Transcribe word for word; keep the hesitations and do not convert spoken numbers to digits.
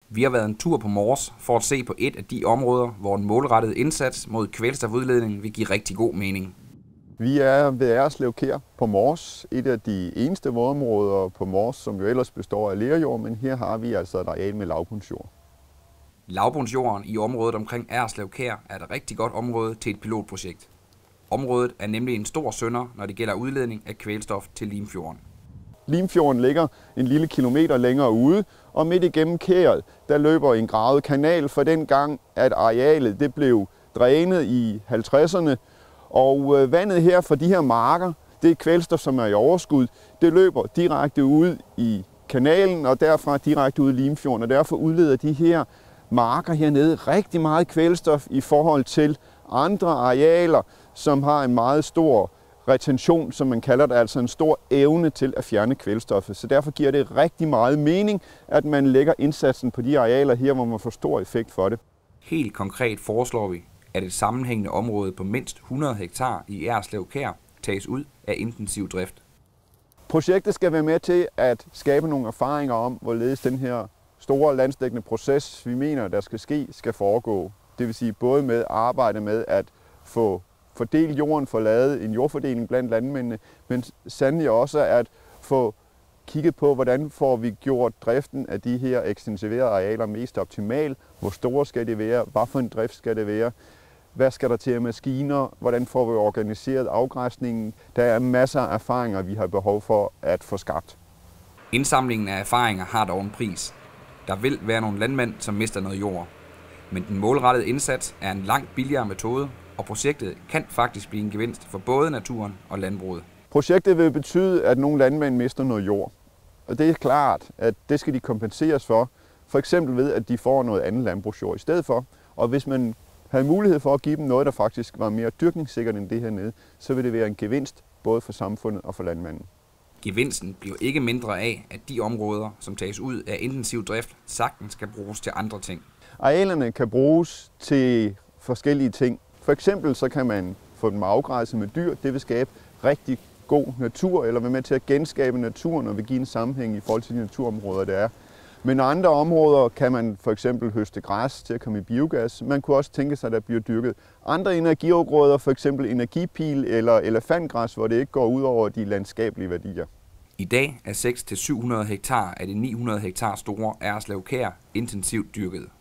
Vi har været en tur på Mors for at se på et af de områder, hvor en målrettet indsats mod kvælstofudledning vil give rigtig god mening. Vi er ved Erslev Kær på Mors, et af de eneste vådområder på Mors, som jo ellers består af lerjord, men her har vi altså et areal med lavbundsjord. Lavbundsjorden i området omkring Erslev Kær er et rigtig godt område til et pilotprojekt. Området er nemlig en stor synder, når det gælder udledning af kvælstof til Limfjorden. Limfjorden ligger en lille kilometer længere ude, og midt igennem kæret, der løber en gravet kanal for den gang, at arealet det blev drænet i halvtredserne. Og vandet her fra de her marker, det er kvælstof, som er i overskud, det løber direkte ud i kanalen og derfra direkte ud i Limfjorden. Og derfor udleder de her marker hernede rigtig meget kvælstof i forhold til andre arealer, som har en meget stor retention, som man kalder det, altså en stor evne til at fjerne kvælstoffet. Så derfor giver det rigtig meget mening, at man lægger indsatsen på de arealer her, hvor man får stor effekt for det. Helt konkret foreslår vi, at et sammenhængende område på mindst hundrede hektar i Erslev Kær tages ud af intensiv drift. Projektet skal være med til at skabe nogle erfaringer om, hvorledes den her store landsdækkende proces, vi mener, der skal ske, skal foregå. Det vil sige både med arbejde med at få fordelt jorden, få lavet en jordfordeling blandt landmændene, men sandelig også at få kigget på, hvordan får vi gjort driften af de her ekstensiverede arealer mest optimal. Hvor store skal det være? Hvad for en drift skal det være? Hvad skal der til af maskiner? Hvordan får vi organiseret afgræsningen? Der er masser af erfaringer, vi har behov for at få skabt. Indsamlingen af erfaringer har dog en pris. Der vil være nogle landmænd, som mister noget jord. Men den målrettede indsats er en langt billigere metode, og projektet kan faktisk blive en gevinst for både naturen og landbruget. Projektet vil betyde, at nogle landmænd mister noget jord. Og det er klart, at det skal de kompenseres for. For eksempel ved, at de får noget andet landbrugsjord i stedet for. Og hvis man havde mulighed for at give dem noget, der faktisk var mere dyrkningssikkert end det hernede, så vil det være en gevinst både for samfundet og for landmanden. Gevinsten bliver ikke mindre af, at de områder, som tages ud af intensiv drift, sagtens skal bruges til andre ting. Arealerne kan bruges til forskellige ting. For eksempel så kan man få dem afgræsset med dyr. Det vil skabe rigtig god natur, eller være med til at genskabe naturen og vil give en sammenhæng i forhold til de naturområder, der er. Men andre områder kan man for eksempel høste græs til at komme i biogas. Man kunne også tænke sig, at der bliver dyrket andre energiafgrøder, for eksempel energipil eller elefantgræs, hvor det ikke går ud over de landskabelige værdier. I dag er seks til syv hundrede hektar af de ni hundrede hektar store Erslev Kær intensivt dyrket.